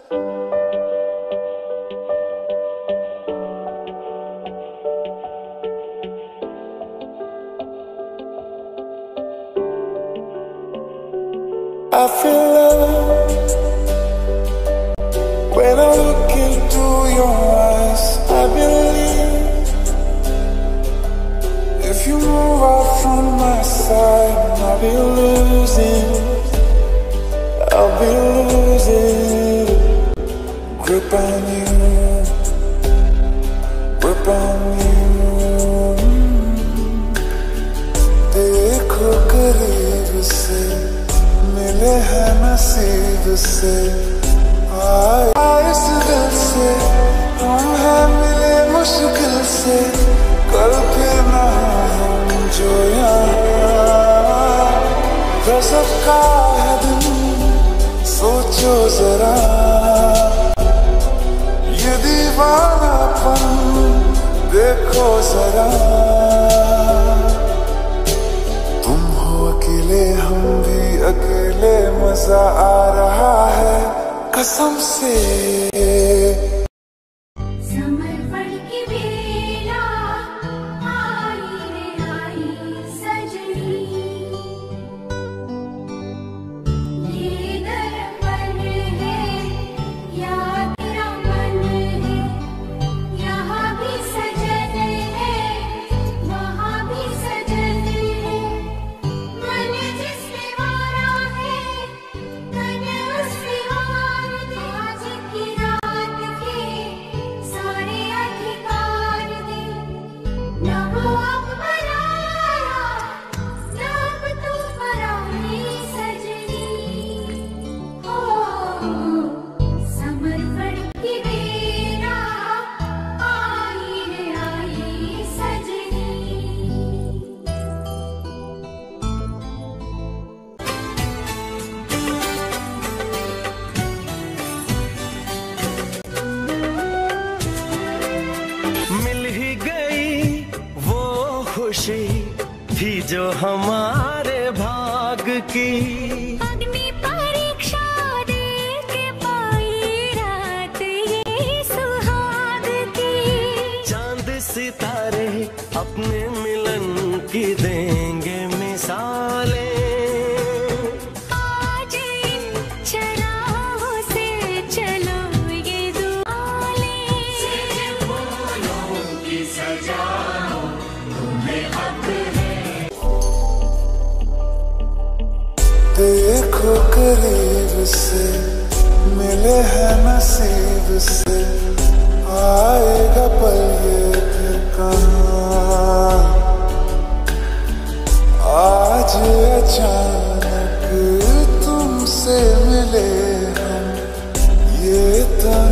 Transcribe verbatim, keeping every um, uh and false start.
I feel love when I look into your eyes. I believe if you move out from my side, I'll be losing, I'll be losing grip on you, grip on you. देखो करीब से मिले हैं नसीब से, आए इस दिल से हम हैं मिले मुश्किल से, कल फिर ना हम जो यहाँ गज़ब का है दिन, सोचो जरा ये दीवानापन देखो जरा, तुम हो अकेले हम भी अकेले, मजा आ रहा है कसम से। थी जो हमारे भाग की, अग्नि परीक्षा दे के पाई रात ये सुहाग की, चांद सितारे अपने मिलन की देंगे मिसालें, आज इन चराहों से चलो ये दुआ लें, फूलों की सजाओ तुम्हें हक है। देखो करीब से मिले हैं नसीब से, आएगा पल ये फिर कहाँ, आज अचानक तुमसे मिले हम, ये